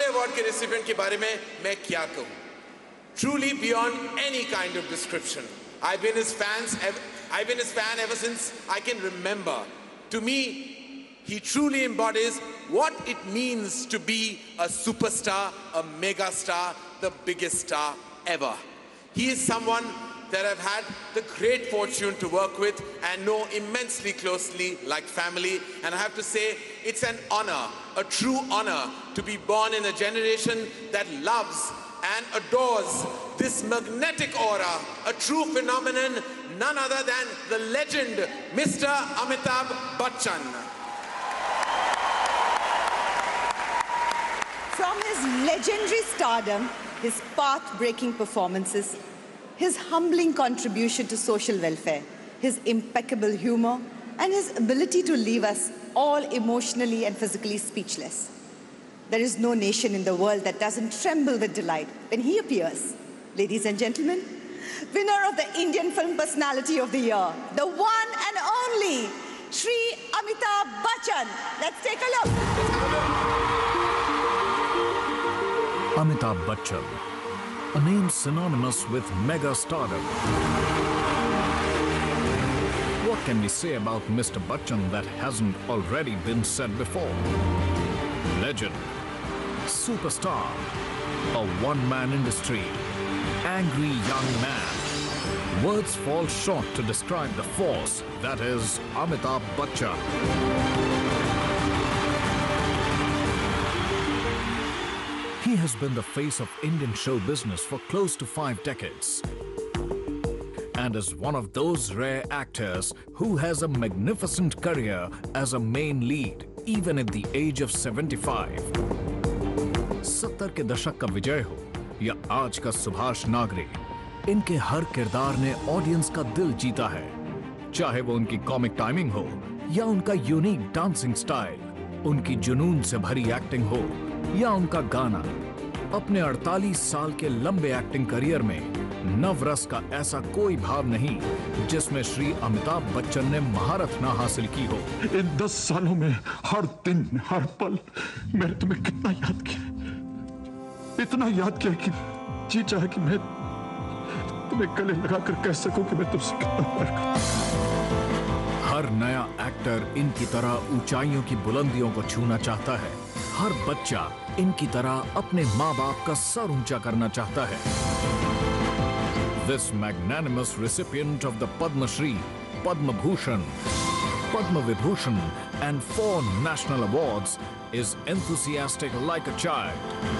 Award के recipient के बारे में मैं क्या कहूं? Truly beyond any kind of description. I've been his fan ever since I can remember. To me, he truly embodies what it means to be a superstar, a mega star, the biggest star ever. He is someone that I've had the great fortune to work with and know immensely closely like family. And I have to say, it's an honor, a true honor, to be born in a generation that loves and adores this magnetic aura, a true phenomenon, none other than the legend, Mr. Amitabh Bachchan. From his legendary stardom, his path-breaking performances, his humbling contribution to social welfare, his impeccable humor, and his ability to leave us all emotionally and physically speechless. There is no nation in the world that doesn't tremble with delight when he appears. Ladies and gentlemen, winner of the Indian Film Personality of the Year, the one and only Shri Amitabh Bachchan. Let's take a look. Amitabh Bachchan, a name synonymous with mega stardom. What can we say about Mr. Bachchan that hasn't already been said before? Legend, superstar, a one-man industry, angry young man. Words fall short to describe the force that is Amitabh Bachchan. He has been the face of Indian show business for close to 5 decades and is one of those rare actors who has a magnificent career as a main lead even at the age of 75. 70 के दशक का विजय हो या आज का सुभाष नागरे, इनके हर किरदार ने ऑडियंस का दिल जीता है, चाहे वो उनकी कॉमिक टाइमिंग हो या उनका यूनिक डांसिंग स्टाइल, उनकी जुनून से भरी एक्टिंग हो या उनका गाना। अपने 48 साल के लंबे एक्टिंग करियर में नवरस का ऐसा कोई भाव नहीं जिसमें श्री अमिताभ बच्चन ने महारत ना हासिल की हो। इन 10 सालों में हर दिन हर पल मैंने तुम्हें कितना याद किया, इतना याद किया कि जी चाहे कि मैं तुम्हें गले लगाकर कह सकूं कि मैं तुमसे कितना प्यार करता हूं। हर नया एक्टर इनकी तरह ऊंचाइयों की बुलंदियों को छूना चाहता है। हर बच्चा इनकी तरह अपने माँ-बाप का सर ऊंचा करना चाहता है। This magnanimous recipient of the Padma Shri, Padma Bhushan, Padma Vibhushan and 4 national awards is enthusiastic like a child.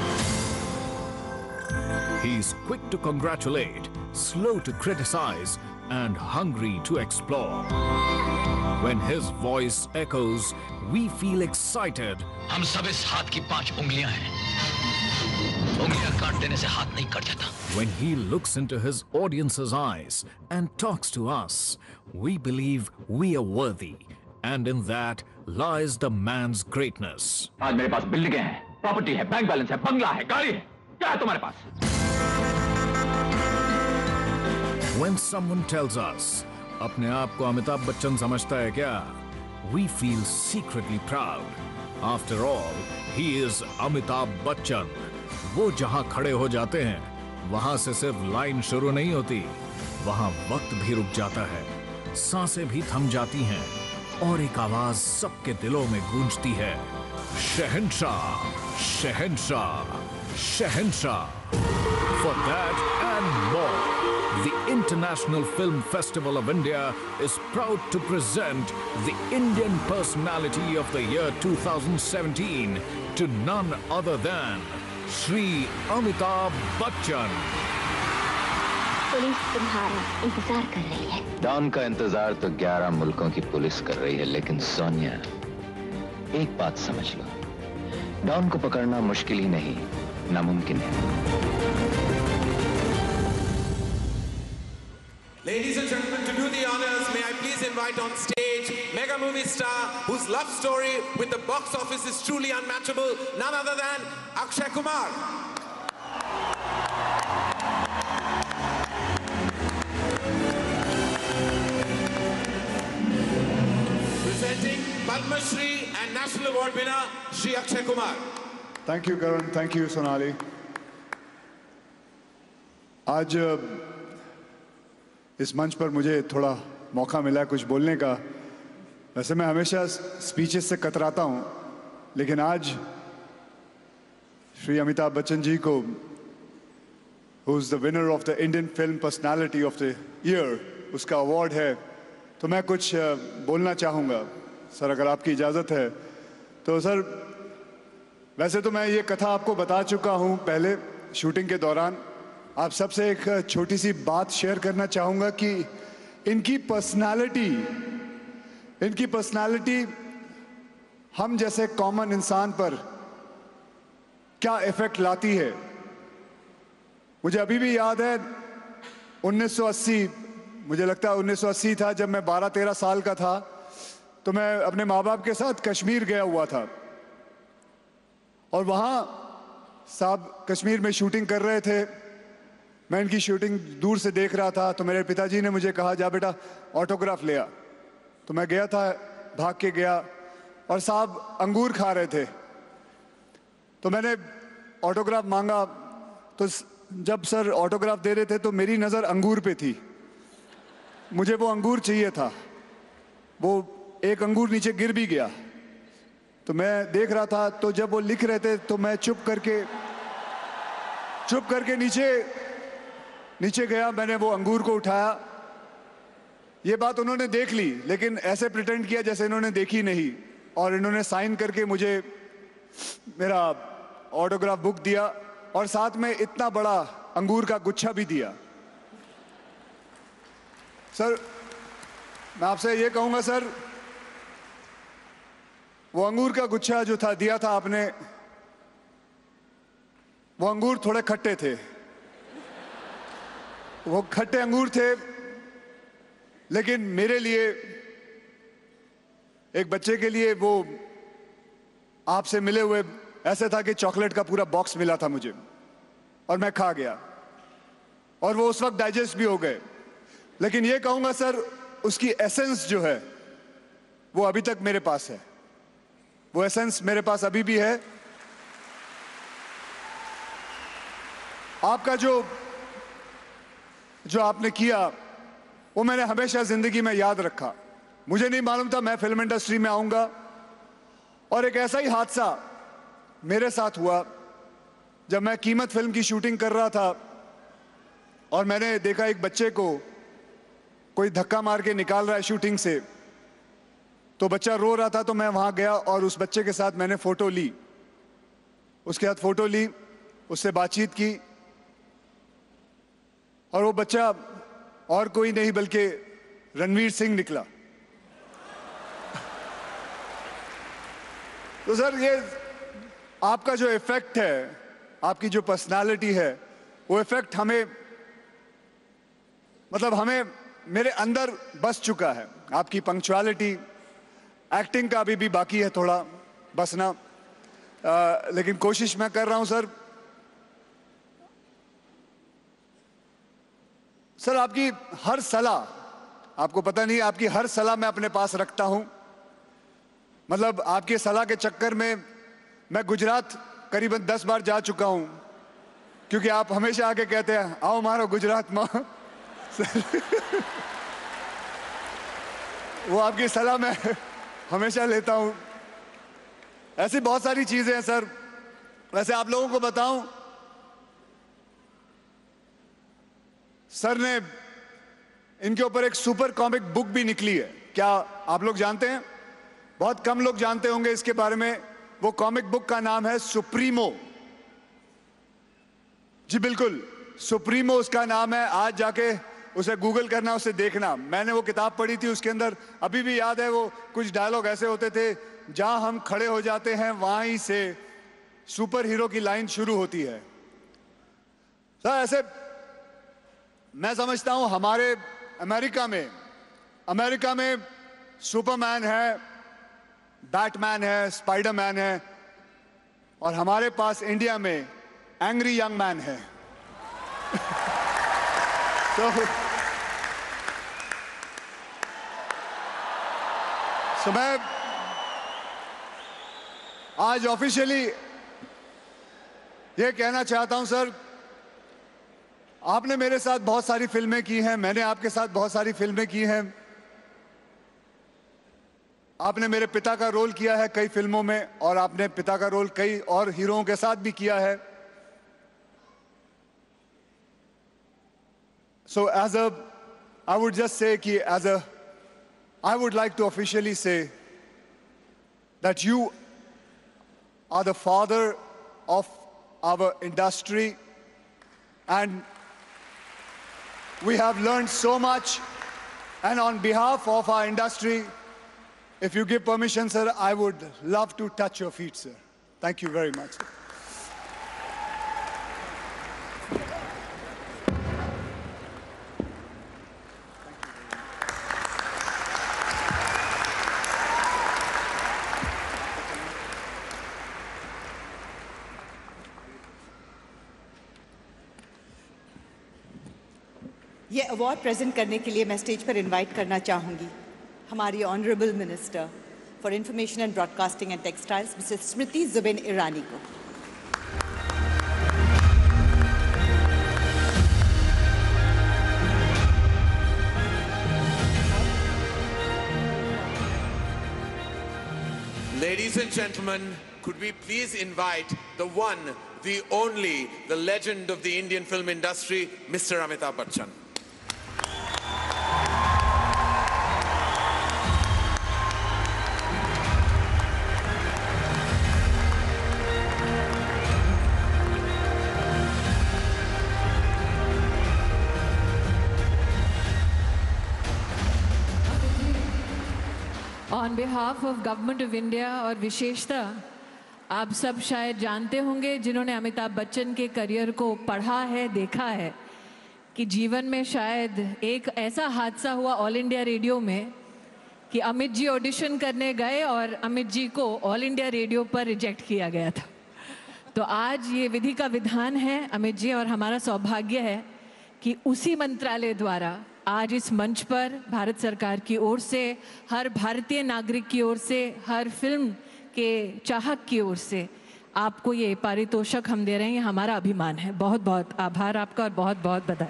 He's quick to congratulate, slow to criticize, and hungry to explore. When his voice echoes, we feel excited. हम सब इस हाथ की 5 उंगलियां हैं। उंगलियां काट देने से हाथ नहीं कट जाता। When he looks into his audience's eyes and talks to us, we believe we are worthy, and in that lies the man's greatness. आज मेरे पास बिल्डिंगें हैं, प्रॉपर्टी है, बैंक बैलेंस है, बंगला है, गाड़ी है। क्या है तुम्हारे पास? When someone tells us, अपने आप को अमिताभ बच्चन समझता है क्या? We feel secretly proud. After all, he is Amitabh Bachchan. वो जहां खड़े हो जाते हैं, वहां से सिर्फ लाइन शुरू नहीं होती, वहां वक्त भी रुक जाता है, सांसें भी थम जाती हैं और एक आवाज सबके दिलों में गूंजती है, शहंशाह, शहंशाह, शहंशाह. For that and more, the International Film Festival of India is proud to present the Indian Personality of the Year 2017 to none other than Shri Amitabh Bachchan. Police तुम्हारा इंतजार कर रही है। डॉन का इंतजार तो 11 मुल्कों की पुलिस कर रही है, लेकिन सोनिया, एक बात समझ लो, डॉन को पकड़ना मुश्किल ही नहीं, नामुमकिन है। Ladies and gentlemen, to do the honors, may I please invite on stage mega movie star whose love story with the box office is truly unmatchable, none other than Akshay Kumar. Presenting Padma Shri and National Award winner Shri Akshay Kumar. Thank you Karan, thank you Sonali. आज इस मंच पर मुझे थोड़ा मौका मिला कुछ बोलने का। वैसे मैं हमेशा स्पीचेस से कतराता हूं, लेकिन आज श्री अमिताभ बच्चन जी को, who is the winner of the Indian film personality of the year, उसका अवार्ड है, तो मैं कुछ बोलना चाहूँगा सर, अगर आपकी इजाज़त है तो। सर वैसे तो मैं ये कथा आपको बता चुका हूँ पहले शूटिंग के दौरान। आप सबसे एक छोटी सी बात शेयर करना चाहूँगा कि इनकी पर्सनालिटी हम जैसे कॉमन इंसान पर क्या इफेक्ट लाती है। मुझे अभी भी याद है 1980, मुझे लगता है 1980 था, जब मैं 12-13 साल का था, तो मैं अपने माँ बाप के साथ कश्मीर गया हुआ था। और वहाँ साहब कश्मीर में शूटिंग कर रहे थे। मैं इनकी शूटिंग दूर से देख रहा था, तो मेरे पिताजी ने मुझे कहा, जा बेटा ऑटोग्राफ ले आ। तो मैं गया था, भाग के गया, और साहब अंगूर खा रहे थे। तो मैंने ऑटोग्राफ मांगा, तो जब सर ऑटोग्राफ दे रहे थे तो मेरी नज़र अंगूर पे थी। मुझे वो अंगूर चाहिए था। वो एक अंगूर नीचे गिर भी गया, तो मैं देख रहा था। तो जब वो लिख रहे थे तो मैं चुप करके नीचे गया। मैंने वो अंगूर को उठाया। ये बात उन्होंने देख ली, लेकिन ऐसे प्रिटेंड किया जैसे इन्होंने देखी नहीं, और इन्होंने साइन करके मुझे मेरा ऑटोग्राफ बुक दिया, और साथ में इतना बड़ा अंगूर का गुच्छा भी दिया। सर मैं आपसे ये कहूँगा सर, वो अंगूर का गुच्छा जो था दिया था आपने, वो अंगूर थोड़े खट्टे थे। वो खट्टे अंगूर थे, लेकिन मेरे लिए, एक बच्चे के लिए, वो आपसे मिले हुए ऐसे था कि चॉकलेट का पूरा बॉक्स मिला था मुझे, और मैं खा गया, और वो उस वक्त डाइजेस्ट भी हो गए। लेकिन ये कहूंगा सर, उसकी एसेंस जो है वो अभी तक मेरे पास है। वो एसेंस मेरे पास अभी भी है। आपका जो आपने किया, वो मैंने हमेशा जिंदगी में याद रखा। मुझे नहीं मालूम था मैं फिल्म इंडस्ट्री में आऊंगा, और एक ऐसा ही हादसा मेरे साथ हुआ जब मैं कीमत फिल्म की शूटिंग कर रहा था, और मैंने देखा एक बच्चे को कोई धक्का मार के निकाल रहा है शूटिंग से। तो बच्चा रो रहा था, तो मैं वहां गया और उस बच्चे के साथ मैंने फोटो ली, उसके साथ फोटो ली, उससे बातचीत की, और वो बच्चा और कोई नहीं बल्कि रणवीर सिंह निकला। तो सर ये आपका जो इफेक्ट है, आपकी जो पर्सनालिटी है, वो इफेक्ट हमें, मतलब हमें, मेरे अंदर बस चुका है। आपकी पंक्चुअलिटी, एक्टिंग का अभी भी बाकी है थोड़ा बसना, लेकिन कोशिश मैं कर रहा हूं सर। सर आपकी हर सलाह, आपको पता नहीं, आपकी हर सलाह मैं अपने पास रखता हूं। मतलब आपकी सलाह के चक्कर में मैं गुजरात करीबन 10 बार जा चुका हूं, क्योंकि आप हमेशा आके कहते हैं, आओ मारो गुजरात मां। वो आपकी सलाह मैं हमेशा लेता हूं। ऐसी बहुत सारी चीजें हैं सर। वैसे आप लोगों को बताऊं, सर ने, इनके ऊपर एक सुपर कॉमिक बुक भी निकली है। क्या आप लोग जानते हैं? बहुत कम लोग जानते होंगे इसके बारे में। वो कॉमिक बुक का नाम है सुप्रीमो। जी बिल्कुल, सुप्रीमो उसका नाम है। आज जाके उसे गूगल करना, उसे देखना। मैंने वो किताब पढ़ी थी, उसके अंदर अभी भी याद है वो कुछ डायलॉग ऐसे होते थे, जहां हम खड़े हो जाते हैं वहीं से सुपर हीरो की लाइन शुरू होती है। सर ऐसे मैं समझता हूं हमारे अमेरिका में सुपरमैन है, बैटमैन है, स्पाइडरमैन है, और हमारे पास इंडिया में एंग्री यंग मैन है। तो मैं आज ऑफिशियली ये कहना चाहता हूं सर, आपने मेरे साथ बहुत सारी फिल्में की हैं, मैंने आपके साथ बहुत सारी फिल्में की हैं। आपने मेरे पिता का रोल किया है कई फिल्मों में, और आपने पिता का रोल कई और हीरोओं के साथ भी किया है। So I would just say कि I would like to officially say that you are the father of our industry, and we have learned so much. And on behalf of our industry, if you give permission, sir, I would love to touch your feet, sir. Thank you very much, sir. ये award present करने के लिए मैं stage पर invite करना चाहूँगी हमारी honourable minister for information and broadcasting and textiles Mrs Smriti Zubin Irani को। Ladies and gentlemen, could we please invite the one, the only, the legend of the Indian film industry, Mr. Amitabh Bachchan. On behalf of Government of India और विशेषतः आप सब शायद जानते होंगे जिन्होंने अमिताभ बच्चन के करियर को पढ़ा है, देखा है, कि जीवन में शायद एक ऐसा हादसा हुआ ऑल इंडिया रेडियो में कि अमित जी ऑडिशन करने गए और अमित जी को ऑल इंडिया रेडियो पर रिजेक्ट किया गया था। तो आज ये विधि का विधान है अमित जी, और हमारा सौभाग्य है कि उसी मंत्रालय द्वारा आज इस मंच पर भारत सरकार की ओर से, हर भारतीय नागरिक की ओर से, हर फिल्म के चाहक की ओर से आपको ये पारितोषिक हम दे रहे हैं। ये हमारा अभिमान है। बहुत बहुत आभार आपका और बहुत बहुत बधाई।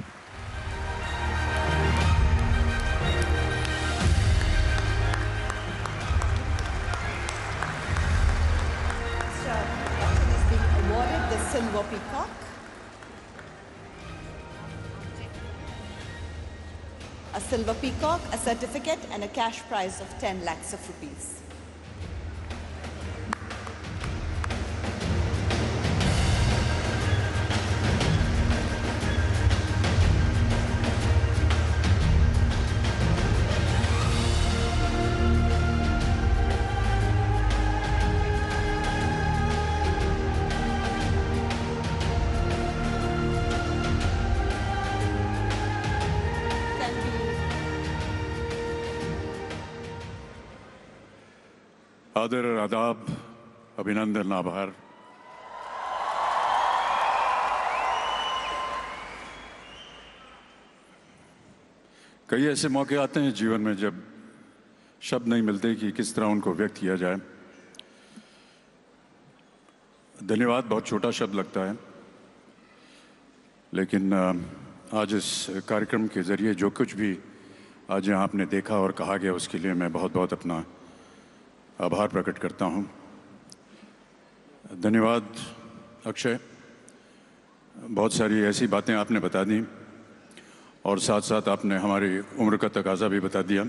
Silver Peacock. A silver peacock, a certificate and a cash prize of 10 lakhs of rupees. आदर, आदाब, अभिनंदन, आभार। कई ऐसे मौके आते हैं जीवन में जब शब्द नहीं मिलते कि किस तरह उनको व्यक्त किया जाए। धन्यवाद बहुत छोटा शब्द लगता है, लेकिन आज इस कार्यक्रम के जरिए जो कुछ भी आज यहाँ आपने देखा और कहा गया उसके लिए मैं बहुत बहुत अपना आभार प्रकट करता हूँ। धन्यवाद अक्षय, बहुत सारी ऐसी बातें आपने बता दी और साथ साथ आपने हमारी उम्र का तकाजा भी बता दिया।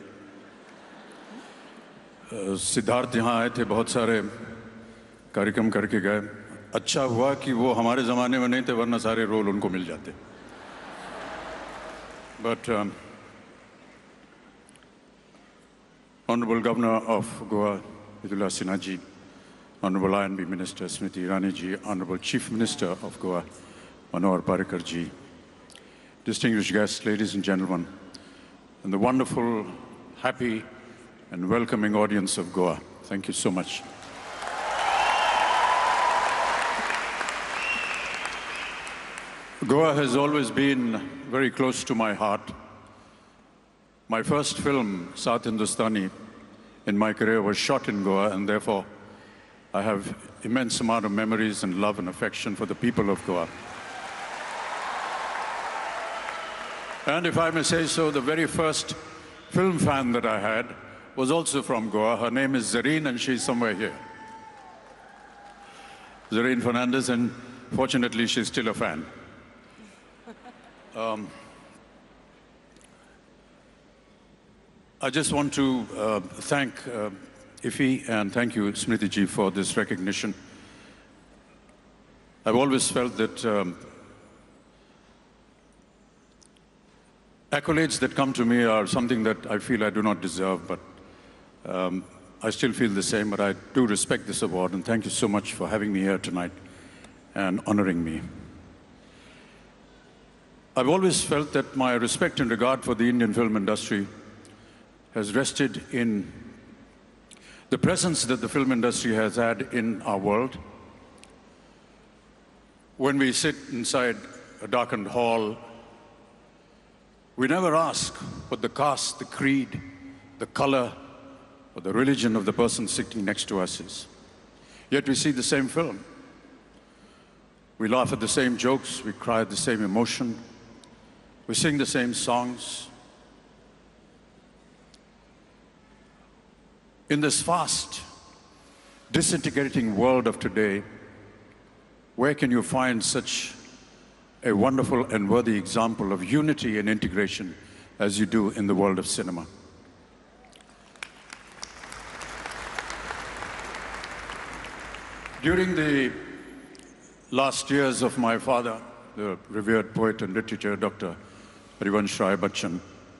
सिद्धार्थ यहाँ आए थे, बहुत सारे कार्यक्रम करके गए। अच्छा हुआ कि वो हमारे ज़माने में नहीं थे, वरना सारे रोल उनको मिल जाते। But Honorable Governor of Goa, Vidula Sinha ji, Honorable INB Minister Smriti Irani ji, Honorable Chief Minister of Goa, Manohar Parrikar ji, distinguished guests, ladies and gentlemen, and the wonderful, happy and welcoming audience of Goa. Thank you so much. Goa has always been very close to my heart. My first film, Saath Hindustani, in my career was shot in Goa, and therefore I have immense amount of memories and love and affection for the people of Goa. And if I may say so, the very first film fan that I had was also from Goa. Her name is Zareen, and she's somewhere here. Zareen Fernandez, and fortunately, she's still a fan. I just want to thank Ifi and thank you, Smriti ji, for this recognition. I've always felt that accolades that come to me are something that I feel I do not deserve, but I still feel the same, but I do respect this award, and thank you so much for having me here tonight and honoring me. I've always felt that my respect and regard for the Indian film industry has rested in the presence that the film industry has had in our world. When we sit inside a darkened hall, we never ask what the caste, the creed, the color, or the religion of the person sitting next to us is. Yet we see the same film. We laugh at the same jokes, we cry at the same emotion, we sing the same songs. In this fast, disintegrating world of today, where can you find such a wonderful and worthy example of unity and integration as you do in the world of cinema? During the last years of my father, the revered poet and literature, Dr. Harivansh Rai Bachchan,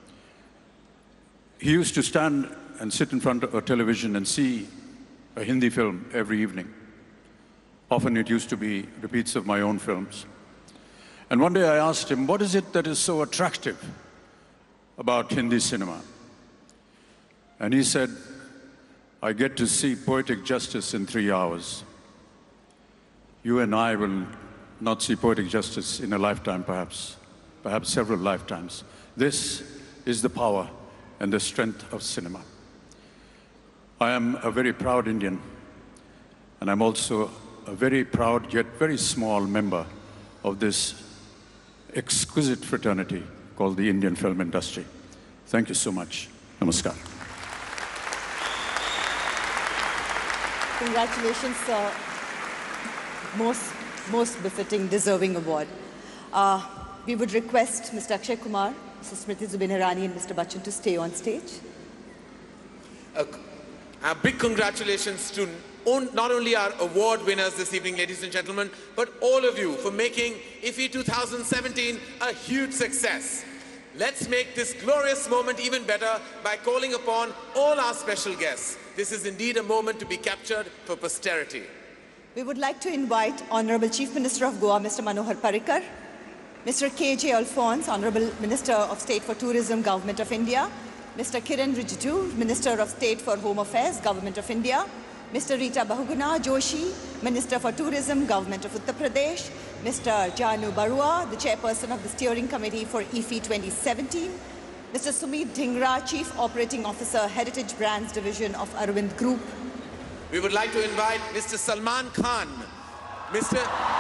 he used to stand and sit in front of a television and see a Hindi film every evening. Often it used to be repeats of my own films. And one day I asked him, what is it that is so attractive about Hindi cinema? And he said, I get to see poetic justice in 3 hours. You and I will not see poetic justice in a lifetime, perhaps several lifetimes. This is the power and the strength of cinema. I am a very proud Indian, and I'm also a very proud yet very small member of this exquisite fraternity called the Indian film industry. Thank you so much. Namaskar. Congratulations, sir. Most befitting, deserving award. We would request Mr. Akshay Kumar, Mrs. Smriti Zubin Irani, and Mr. Bachchan to stay on stage. A big congratulations to not only our award winners this evening, ladies and gentlemen, but all of you for making IFFI 2017 a huge success. Let's make this glorious moment even better by calling upon all our special guests. This is indeed a moment to be captured for posterity. We would like to invite Honorable Chief Minister of Goa, Mr. Manohar Parrikar, Mr. K.J. Alphonse, Honorable Minister of State for Tourism, Government of India, Mr. Kiren Rijiju, Minister of State for Home Affairs, Government of India, Mr. Rita Bahuguna Joshi, Minister for Tourism, Government of Uttar Pradesh, Mr. Janu Barua, the Chairperson of the Steering Committee for IFFI 2017, Mr. Sumit Dhingra, Chief Operating Officer, Heritage Brands Division of Arvind Group. We would like to invite Mr. Salman Khan, Mr.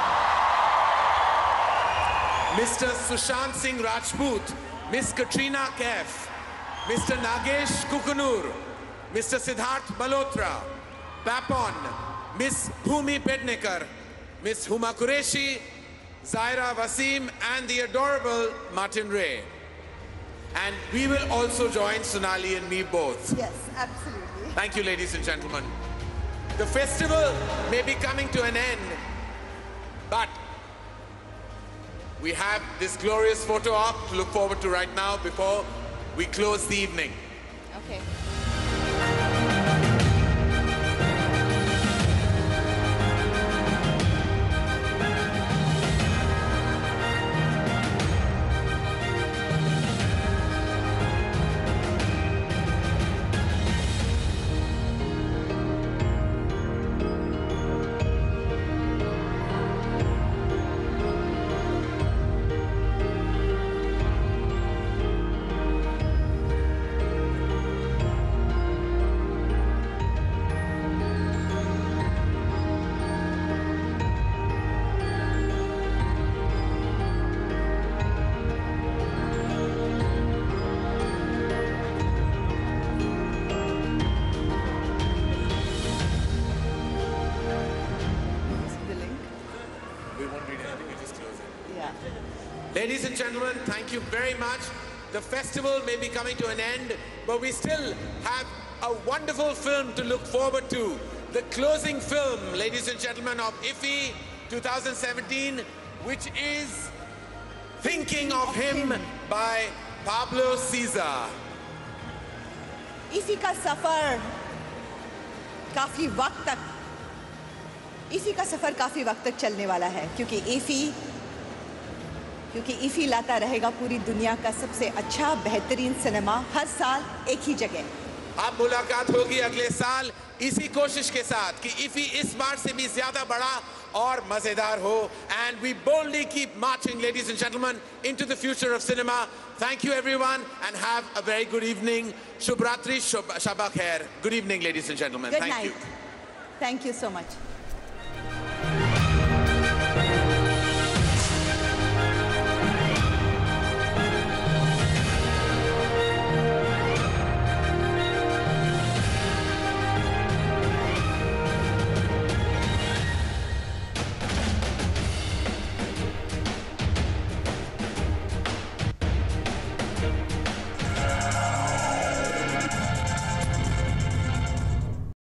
Sushant Singh Rajput, Ms. Katrina Kaif, Mr. Nagesh Kukunur, Mr. Siddharth Malhotra, Papon, Ms. Bhumi Pednekar, Ms. Huma Qureshi, Zaira Wasim, and the adorable Martin Ray. And we will also join Sonali and me both. Yes, absolutely. Thank you, ladies and gentlemen. The festival may be coming to an end, but we have this glorious photo op to look forward to right now before we close the evening. Okay. they won't read anything, you just close it. Yeah. Ladies and gentlemen, thank you very much. The festival may be coming to an end, but we still have a wonderful film to look forward to. The closing film, ladies and gentlemen, of IFFI 2017, which is Thinking of Him by Pablo Cesar. IFFI का सफर काफी वक्त तक चलने वाला है, क्योंकि IFFI लाता रहेगा पूरी दुनिया का सबसे अच्छा बेहतरीन सिनेमा हर साल एक ही जगह। अब मुलाकात होगी अगले साल इसी कोशिश के साथ कि IFFI इस बार से भी ज्यादा बड़ा और मजेदार हो। And we boldly keep marching, ladies and gentlemen, into the future of cinema. Thank you everyone and have a very good evening. Shubh Ratri, Shaba Khair. Good evening, ladies and gentlemen. Good Thank night. you. Thank you so much.